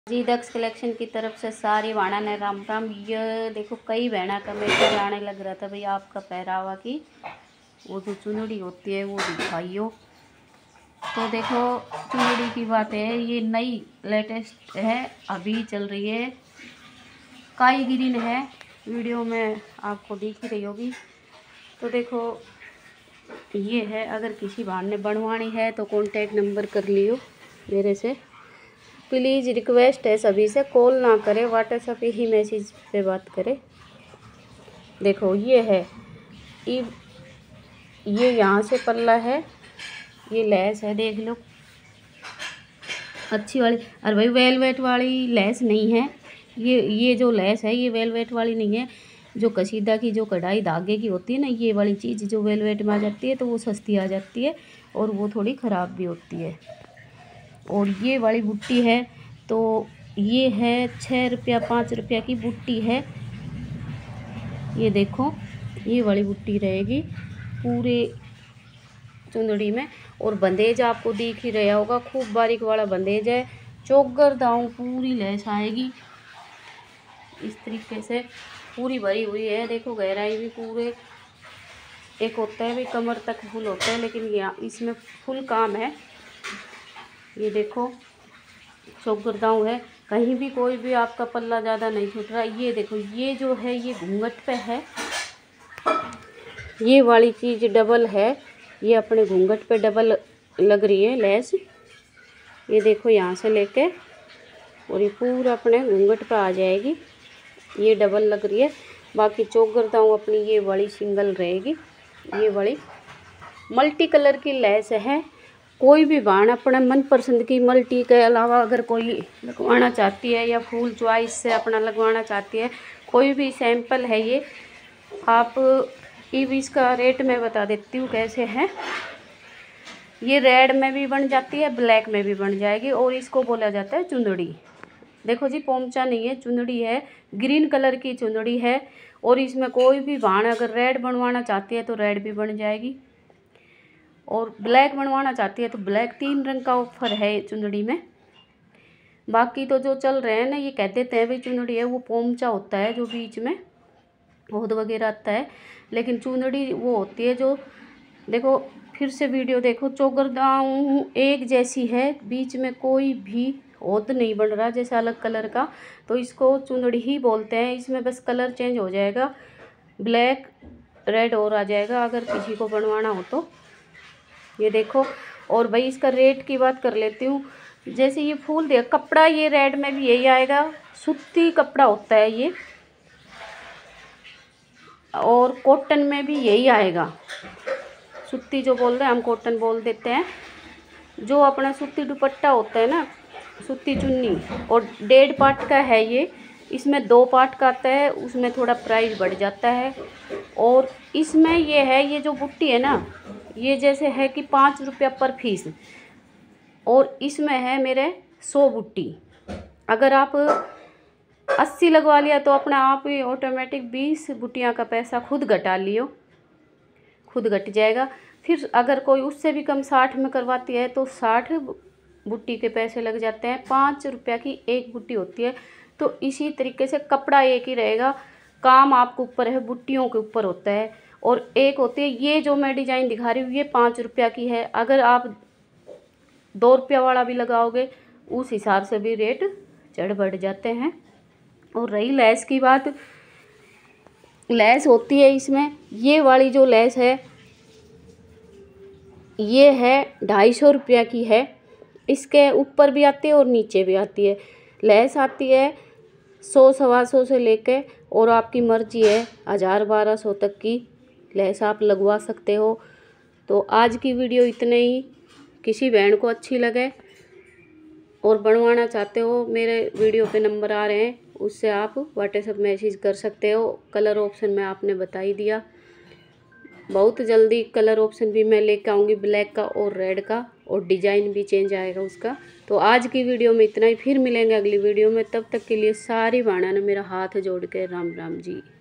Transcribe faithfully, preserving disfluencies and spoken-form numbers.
जी दक्ष collection की तरफ से सारी वाणा ने राम राम। ये देखो कई बहना का मेटर आने लग रहा था भाई आपका पहरावा की वो जो चुनड़ी होती है वो दिखाइयो। तो देखो चुनड़ी की बात है, ये नई लेटेस्ट है, अभी चल रही है, काई ग्रीन है, वीडियो में आपको दिख ही रही होगी। तो देखो ये है, अगर किसी बहन ने बनवानी है तो कॉन्टैक्ट नंबर कर लियो मेरे से। प्लीज़ रिक्वेस्ट है सभी से, कॉल ना करें, व्हाट्सएप पे ही मैसेज पे बात करें। देखो ये है, ये यहाँ से पल्ला है, ये लेस है, देख लो अच्छी वाली। अरे भाई वेलवेट वाली लेस नहीं है ये, ये जो लेस है ये वेलवेट वाली नहीं है। जो कसीदा की जो कढ़ाई धागे की होती है ना, ये वाली चीज़ जो वेलवेट में आ जाती है तो वो सस्ती आ जाती है और वो थोड़ी ख़राब भी होती है। और ये वाली बुट्टी है तो ये है छः रुपया पाँच रुपया की बुट्टी है। ये देखो ये वाली बुट्टी रहेगी पूरे चुंदड़ी में। और बंदेज आपको दिख ही रहा होगा, खूब बारीक वाला बंदेज है, चौगर दाऊ पूरी लेस आएगी इस तरीके से, पूरी भरी हुई है। देखो गहराई भी पूरे, एक होता है भी कमर तक फुल होता है, लेकिन यहाँ इसमें फुल काम है। ये देखो चौगर दाऊ है, कहीं भी कोई भी आपका पल्ला ज़्यादा नहीं छूट रहा। ये देखो ये जो है ये घूंघट पे है, ये वाली चीज़ डबल है, ये अपने घूंघट पे डबल लग रही है लेस। ये देखो यहाँ से लेके और ये पूरा अपने घूंघट पे आ जाएगी, ये डबल लग रही है। बाकी चौगर दाऊ अपनी ये वाली सिंगल रहेगी। ये वाली मल्टी कलर की लेस है। कोई भी बाण अपना मनपसंद की मल्टी के अलावा अगर कोई लगवाना चाहती है या फुल चॉइस से अपना लगवाना चाहती है, कोई भी सैंपल है ये, आप ये भी इसका रेट मैं बता देती हूँ कैसे है। ये रेड में भी बन जाती है, ब्लैक में भी बन जाएगी और इसको बोला जाता है चुंदड़ी। देखो जी पोमचा नहीं है, चुंदड़ी है, ग्रीन कलर की चुंदड़ी है। और इसमें कोई भी बाण अगर रेड बनवाना चाहती है तो रेड भी बन जाएगी, और ब्लैक बनवाना चाहती है तो ब्लैक। तीन रंग का ऑफर है चुंदड़ी में। बाकी तो जो चल रहे हैं ना, ये कह देते हैं भाई चुंदड़ी है, वो पोमचा होता है जो बीच में होद वगैरह आता है, लेकिन चुंदड़ी वो होती है जो, देखो फिर से वीडियो देखो, चौगर दाऊ एक जैसी है, बीच में कोई भी होद नहीं बन रहा जैसे अलग कलर का, तो इसको चुंदड़ी ही बोलते हैं। इसमें बस कलर चेंज हो जाएगा, ब्लैक रेड और आ जाएगा अगर किसी को बनवाना हो तो। ये देखो, और भाई इसका रेट की बात कर लेती हूँ। जैसे ये फूल दे कपड़ा, ये रेड में भी यही आएगा, सूती कपड़ा होता है ये, और कॉटन में भी यही आएगा। सूती जो बोल रहे हैं हम कॉटन बोल देते हैं। जो अपना सूती दुपट्टा होता है ना, सूती चुन्नी, और डेढ़ पार्ट का है ये, इसमें दो पार्ट का आता है, उसमें थोड़ा प्राइस बढ़ जाता है। और इसमें ये है, ये जो बुट्टी है ना, ये जैसे है कि पाँच रुपया पर पीस, और इसमें है मेरे सौ बुट्टी। अगर आप अस्सी लगवा लिया तो अपना आप ही ऑटोमेटिक बीस बुट्टियाँ का पैसा खुद घटा लियो, खुद घट जाएगा। फिर अगर कोई उससे भी कम साठ में करवाती है तो साठ बुट्टी के पैसे लग जाते हैं, पाँच रुपया की एक बुट्टी होती है। तो इसी तरीके से कपड़ा एक ही रहेगा, काम आपके ऊपर है, बुट्टियों के ऊपर होता है। और एक होती है ये जो मैं डिज़ाइन दिखा रही हूँ, ये पाँच रुपया की है। अगर आप दो रुपया वाला भी लगाओगे उस हिसाब से भी रेट चढ़ बढ़ जाते हैं। और रही लेस की बात, लेस होती है इसमें, ये वाली जो लेस है ये है ढाई सौ रुपया की है। इसके ऊपर भी आती है और नीचे भी आती है। लेस आती है सौ सवा सौ से लेके, और आपकी मर्जी है हज़ार बारह सौ तक की लेस आप लगवा सकते हो। तो आज की वीडियो इतने ही। किसी बहन को अच्छी लगे और बनवाना चाहते हो, मेरे वीडियो पे नंबर आ रहे हैं, उससे आप व्हाट्सएप मैसेज कर सकते हो। कलर ऑप्शन में आपने बता ही दिया, बहुत जल्दी कलर ऑप्शन भी मैं लेकर आऊँगी, ब्लैक का और रेड का, और डिज़ाइन भी चेंज आएगा उसका। तो आज की वीडियो में इतना ही, फिर मिलेंगे अगली वीडियो में। तब तक के लिए सारी बाणा ने मेरा हाथ जोड़ के राम राम जी।